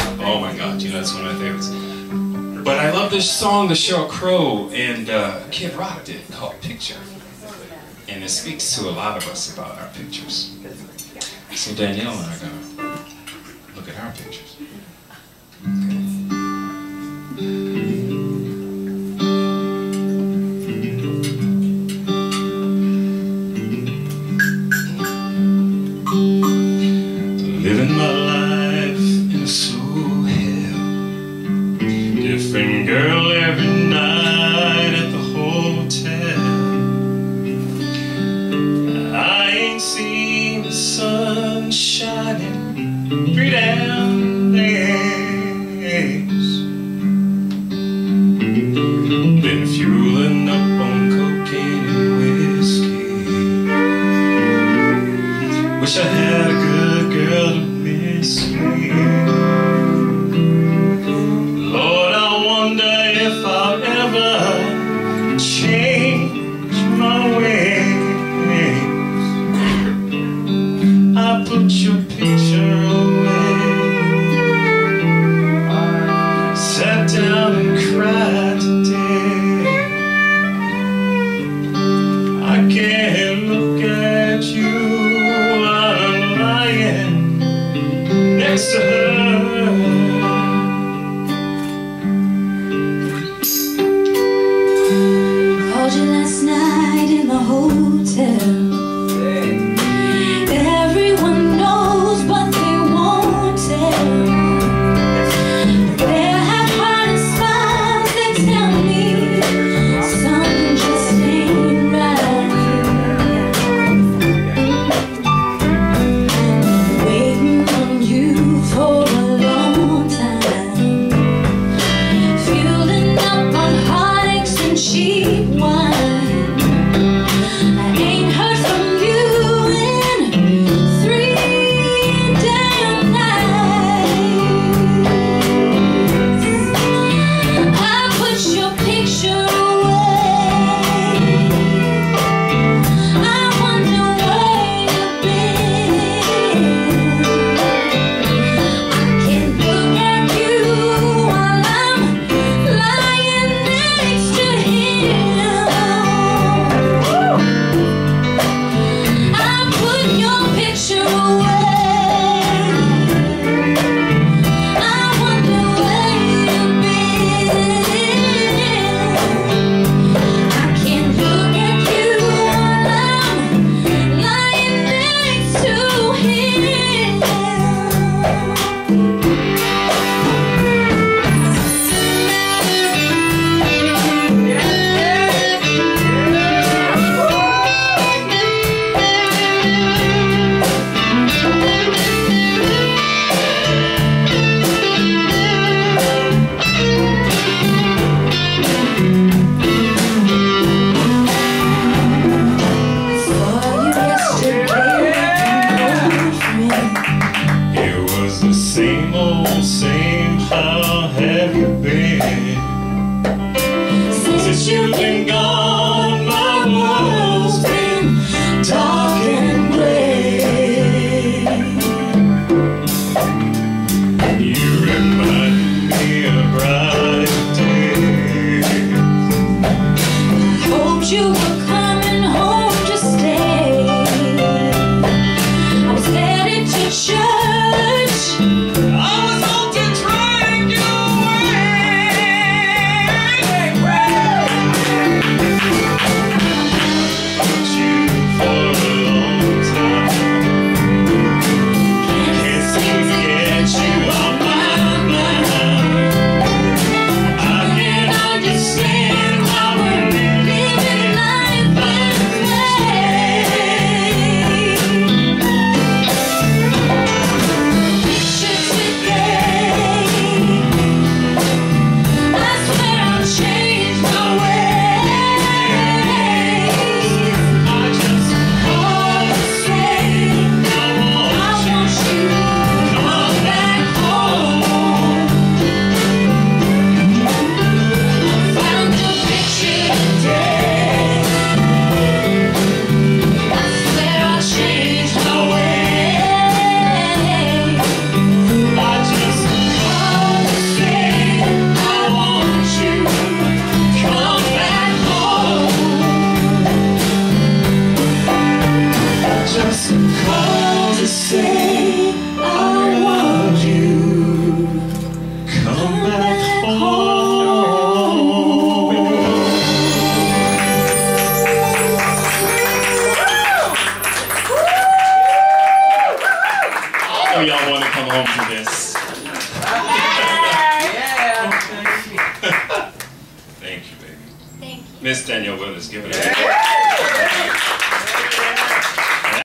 Oh my God, you know, that's one of my favorites. But I love this song that Sheryl Crow and Kid Rock did called Picture. And it speaks to a lot of us about our pictures. So Danielle and I are gonna look at our pictures. Okay. Living my life in a slow hell. Different girl every night at the hotel. I ain't seen the sun shining 3 damn days. Been fueling up on cocaine and whiskey. Wish I had a good girl to miss me. Lord, I wonder if I'll ever change my ways. I put your picture away, sat down and cried today. I can't look at you, I'm lying next to her. Called you last night in the hotel. Everyone knows but they won't tell. Their half-hearted smiles, they tell me something just ain't right. Waiting on you for a long time, fueling up on heartaches and cheap wine. I ain't heard from you in 3 damn nights. I put your picture away. I wonder where you've been. I can't look at you while I'm lying next to him. I put your picture away. I wonder where you've been. I can't look at you while I'm lying next to him. Saw you yesterday, old friend. It was the same old same, how have you been? Since you've been gone, my world's been dark and gray. You remind me of bright days. Hoped you were coming home to stay. I was headed to church. I was hoping to drag you away. call to say I want you. Come back home. Oh, y'all want to come home to this? Thank you, baby. Thank you. Miss Danielle Willis, give it a hand.